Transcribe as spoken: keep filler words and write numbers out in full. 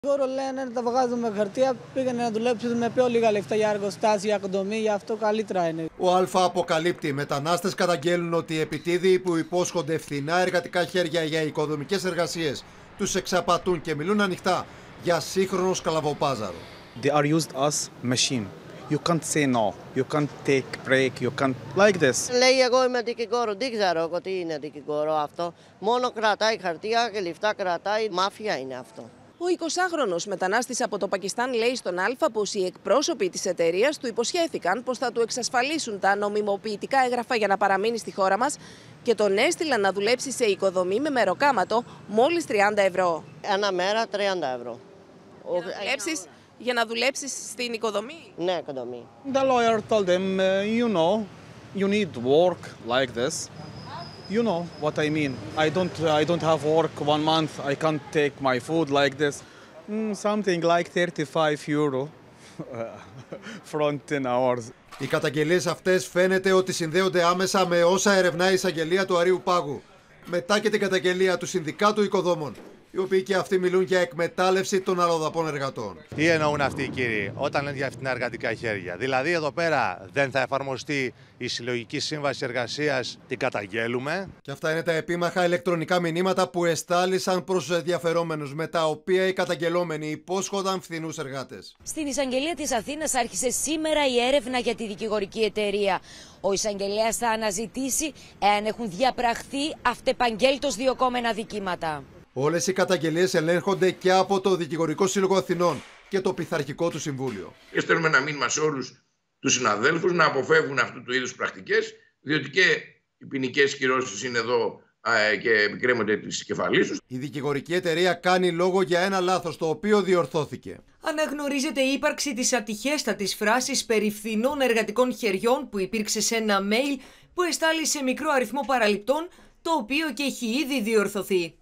Δικηγόρο λένε να τα βγάζουμε χαρτιά, πήγαινε να δουλέψουν με πιο λίγα λεφτά για εργοστάσια, οικοδομή, γι' αυτό καλύτερα είναι. Ο Α αποκαλύπτει: μετανάστες καταγγέλνουν ότι οι επιτίδιοι που υπόσχονται φθηνά εργατικά χέρια για οικοδομικές εργασίες τους εξαπατούν και μιλούν ανοιχτά για σύγχρονο σκλαβοπάζαρο. They are used as machine. You can't say no. You can't take break. You can't like this. Λέει εγώ είμαι δικηγόρο, δεν ξέρω τι είναι δικηγόρο αυτό. Μόνο κρατάει χαρτιά και λεφτά κρατάει, μάφια είναι αυτό. Ο εικοσάχρονος μετανάστης από το Πακιστάν λέει στον Α πως οι εκπρόσωποι της εταιρείας του υποσχέθηκαν πως θα του εξασφαλίσουν τα νομιμοποιητικά έγγραφα για να παραμείνει στη χώρα μας και τον έστειλαν να δουλέψει σε οικοδομή με μεροκάματο μόλις τριάντα ευρώ. Ένα μέρα τριάντα ευρώ. Για να δουλέψεις, για να δουλέψεις στην οικοδομή. Ναι, οικοδομή. The lawyer told them, uh, you know, you need work like this. You know what I mean. I don't, I don't have work one month. I can't take my food like this. Mm, something like thirty-five euro from ten hours. Οι καταγγελίες αυτές φαίνεται ότι συνδέονται άμεσα με όσα ερευνά η εισαγγελία του Αρείου Πάγου. Μετά και την καταγγελία του Συνδικάτου Οικοδόμων, οι οποίοι και αυτοί μιλούν για εκμετάλλευση των αλλοδαπών εργατών. Τι εννοούν αυτοί οι κύριοι όταν λένε για φθηνά εργατικά χέρια? Δηλαδή εδώ πέρα δεν θα εφαρμοστεί η συλλογική σύμβαση εργασίας, την καταγγέλουμε. Και αυτά είναι τα επίμαχα ηλεκτρονικά μηνύματα που εστάλησαν προς τους ενδιαφερόμενους, με τα οποία οι καταγγελόμενοι υπόσχονταν φθηνούς εργάτες. Στην εισαγγελία της Αθήνας άρχισε σήμερα η έρευνα για τη δικηγορική εταιρεία. Ο εισαγγελέας θα αναζητήσει εάν έχουν διαπραχθεί αυτεπαγγέλτως διωκόμενα δικήματα. Όλες οι καταγγελίες ελέγχονται και από το Δικηγορικό Σύλλογο Αθηνών και το Πειθαρχικό του Συμβούλιο. Και στέλνουμε ένα μήνυμα σε όλους τους συναδέλφους να αποφεύγουν αυτού του είδους πρακτικές, διότι και οι ποινικές κυρώσεις είναι εδώ α, και επικρέμονται της κεφαλής τους. Η δικηγορική εταιρεία κάνει λόγο για ένα λάθος, το οποίο διορθώθηκε. Αναγνωρίζεται η ύπαρξη της ατυχέστατης φράσης περί φθηνών εργατικών χεριών που υπήρξε σε ένα mail που εστάλει σε μικρό αριθμό παραληπτών, το οποίο και έχει ήδη διορθωθεί.